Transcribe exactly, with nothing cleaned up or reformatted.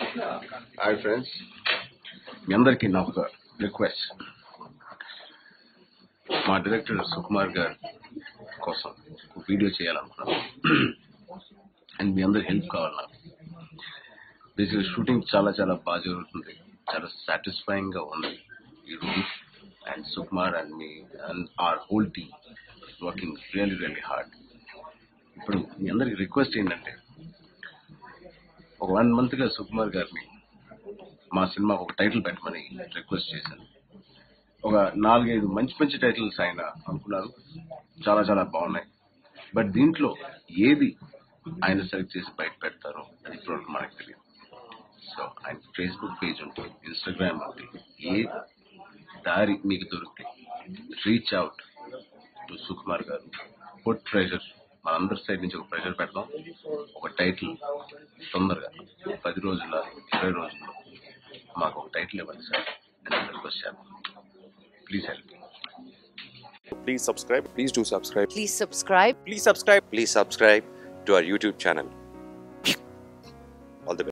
Hi friends, మీ అందరికీ నా ఒక రిక్వెస్ట్. మా డైరెక్టర్ సుకుమార్ గారి కోసం ఒక వీడియో చేయాలనుకున్నాను అండ్ మీ అందరికి హెల్ప్ కావాలి నాకు. బేసిక్గా షూటింగ్ చాలా చాలా బాగా జరుగుతుంది, చాలా సాటిస్ఫైయింగ్ గా ఉంది ఈ రోజు. And Sukumar and me and our whole team working really really hard. ఇప్పుడు మీ అందరికి రిక్వెస్ట్ ఏంటంటే, ఒక వన్ మంత్ గా సుకుమార్ గారిని మా సినిమాకు ఒక టైటిల్ పెట్టమని రిక్వెస్ట్ చేశాను. ఒక నాలుగైదు మంచి మంచి టైటిల్స్ ఆయన అనుకున్నారు, చాలా చాలా బాగున్నాయి. బట్ దీంట్లో ఏది ఆయన సెలెక్ట్ చేసి బయట పెడతారో అది ఇప్పుడు మనకు తెలియదు. సో ఆయన ఫేస్బుక్ పేజ్ ఉంటుంది, ఇన్స్టాగ్రామ్ ఉంటుంది, ఏ దారి మీకు దొరికితే రీచ్ అవుట్ టు సుకుమార్ గారు. పుట్ ప్రెషర్, మనందరి సైడ్ నుంచి ఒక ప్రెషర్ పెడతాం. ఒక టైటిల్ తొందరగా పది రోజుల ఇరవై రోజుల్లో మాకు ఒక టైటిల్ ఇవ్వండి సార్ అని రిక్వెస్ట్ చేస్తాం. Please help. Please subscribe. Please do subscribe. Please subscribe. Please subscribe. Please subscribe to our YouTube channel. All the best.